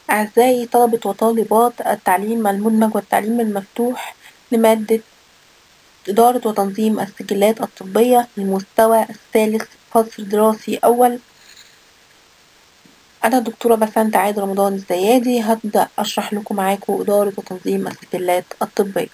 أعزائي طلبة وطالبات التعليم المدمج والتعليم المفتوح لمادة إدارة وتنظيم السجلات الطبية للمستوى الثالث فصل دراسي أول. أنا الدكتورة بسنت عيد رمضان الزيادي، هبدأ أشرح لكم معاكم إدارة وتنظيم السجلات الطبية.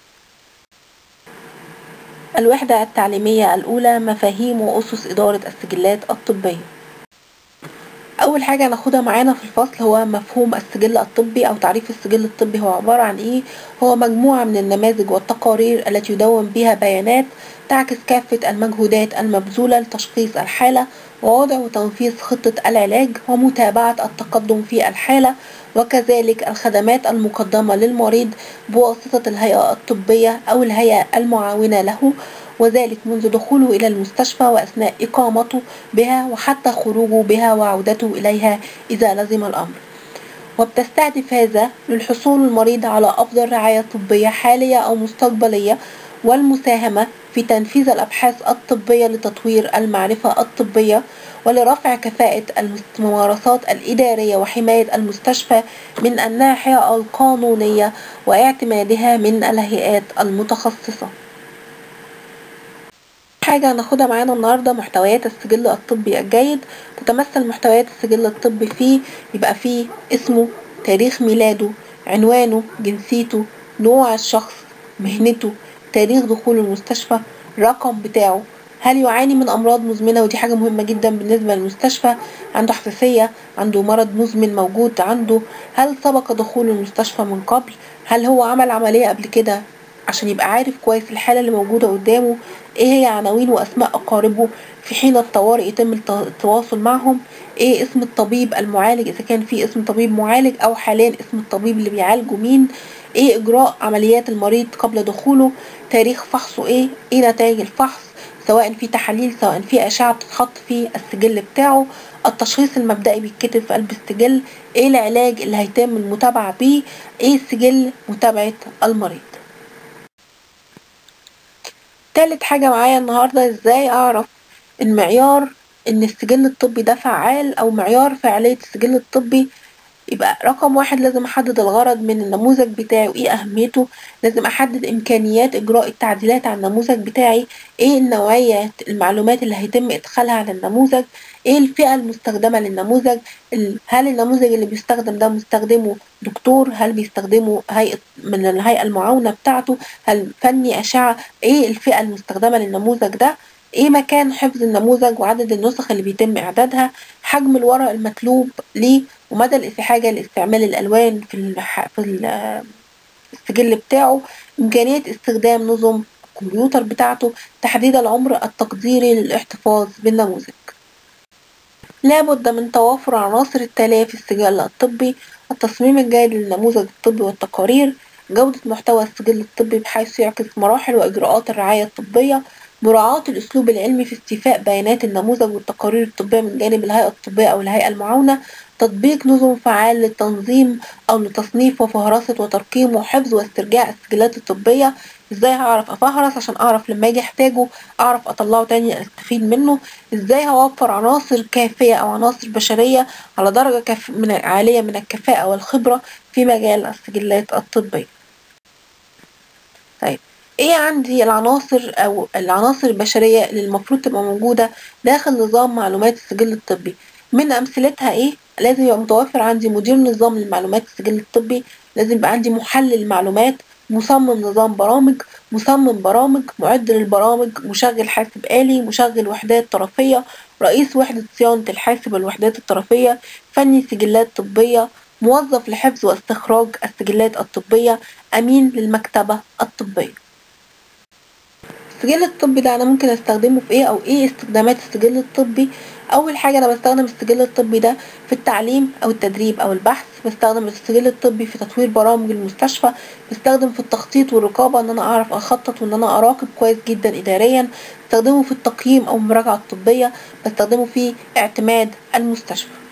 الوحدة التعليمية الأولى: مفاهيم وأسس إدارة السجلات الطبية. أول حاجة هناخدها معانا في الفصل هو مفهوم السجل الطبي أو تعريف السجل الطبي. هو عبارة عن إيه؟ هو مجموعة من النماذج والتقارير التي يدون بها بيانات تعكس كافة المجهودات المبذولة لتشخيص الحالة ووضع وتنفيذ خطة العلاج ومتابعة التقدم في الحالة، وكذلك الخدمات المقدمة للمريض بواسطة الهيئة الطبية أو الهيئة المعاونة له، وذلك منذ دخوله إلى المستشفى وأثناء إقامته بها وحتى خروجه بها وعودته إليها إذا لزم الأمر. وبتستهدف هذا للحصول المريض على أفضل رعاية طبية حالية أو مستقبلية، والمساهمة في تنفيذ الأبحاث الطبية لتطوير المعرفة الطبية ولرفع كفاءة الممارسات الإدارية وحماية المستشفى من الناحية القانونية واعتمادها من الهيئات المتخصصة. حاجة هناخدها معانا النهاردة محتويات السجل الطبي الجيد. تتمثل محتويات السجل الطبي يبقى فيه اسمه، تاريخ ميلاده، عنوانه، جنسيته، نوع الشخص، مهنته، تاريخ دخول المستشفى، الرقم بتاعه، هل يعاني من أمراض مزمنة ودي حاجة مهمة جدا بالنسبة للمستشفى، عنده حساسية، عنده مرض مزمن موجود عنده، هل سبق دخول المستشفى من قبل، هل هو عمل عملية قبل كده عشان يبقى عارف كويس الحالة اللي موجودة قدامه، ايه هي عناوين واسماء اقاربه في حين الطوارئ يتم التواصل معهم، ايه اسم الطبيب المعالج اذا كان في اسم طبيب معالج او حاليا اسم الطبيب اللي بيعالجه مين، ايه اجراء عمليات المريض قبل دخوله، تاريخ فحصه ايه نتائج الفحص سواء في تحاليل سواء في اشعة بتتحط في السجل بتاعه، التشخيص المبدئي بيتكتب في قلب السجل، ايه العلاج اللي هيتم المتابعة بيه، ايه سجل متابعة المريض. تالت حاجة معايا النهاردة ازاي اعرف المعيار ان السجل الطبي ده فعال او معيار فعالية السجل الطبي. يبقى رقم واحد لازم احدد الغرض من النموذج بتاعي وايه اهميته، لازم احدد امكانيات اجراء التعديلات على النموذج بتاعي، ايه النوعية المعلومات اللي هيتم ادخالها على النموذج، ايه الفئة المستخدمة للنموذج، هل النموذج اللي بيستخدم ده مستخدمه دكتور، هل بيستخدمه هيئة من الهيئة المعاونة بتاعته، هل فني أشعة، ايه الفئة المستخدمة للنموذج ده، ايه مكان حفظ النموذج وعدد النسخ اللي بيتم اعدادها، حجم الورق المطلوب ليه، ومدى الحاجة لاستعمال الألوان في السجل بتاعه، إمكانية استخدام نظم الكمبيوتر بتاعته، تحديد العمر التقديري للاحتفاظ بالنموذج. لابد من توافر عناصر التالية في السجل الطبي: التصميم الجيد للنموذج الطبي والتقارير، جودة محتوى السجل الطبي بحيث يعكس مراحل وإجراءات الرعاية الطبية، مراعاة الأسلوب العلمي في استيفاء بيانات النموذج والتقارير الطبية من جانب الهيئة الطبية أو الهيئة المعاونة، تطبيق نظم فعال للتنظيم أو لتصنيف وفهرسة وترقيم وحفظ واسترجاع السجلات الطبية. ازاي هعرف افهرس عشان اعرف لما اجي احتاجه اعرف اطلعه تاني استفيد منه، ازاي هوفر عناصر كافية او عناصر بشرية على درجة عالية من الكفاءة والخبرة في مجال السجلات الطبية. طيب ايه عندي العناصر او العناصر البشرية اللي المفروض تبقى موجودة داخل نظام معلومات السجل الطبي؟ من امثلتها ايه؟ لازم يبقى متوفر عندي مدير نظام للمعلومات السجل الطبي، لازم يبقى عندي محلل معلومات، مصمم نظام برامج، مصمم برامج، معد للبرامج، مشغل حاسب آلي، مشغل وحدات طرفية، رئيس وحدة صيانة الحاسب والوحدات الطرفية، فني سجلات طبية، موظف لحفظ واستخراج السجلات الطبية، أمين للمكتبة الطبية. السجل الطبي ده انا ممكن استخدمه في ايه او ايه استخدامات السجل الطبي؟ اول حاجه انا بستخدم السجل الطبي ده في التعليم او التدريب او البحث، بستخدم السجل الطبي في تطوير برامج المستشفى، بستخدم في التخطيط والرقابه ان انا اعرف اخطط وان انا اراقب كويس جدا اداريا، بستخدمه في التقييم او المراجعه الطبيه، بستخدمه في اعتماد المستشفى.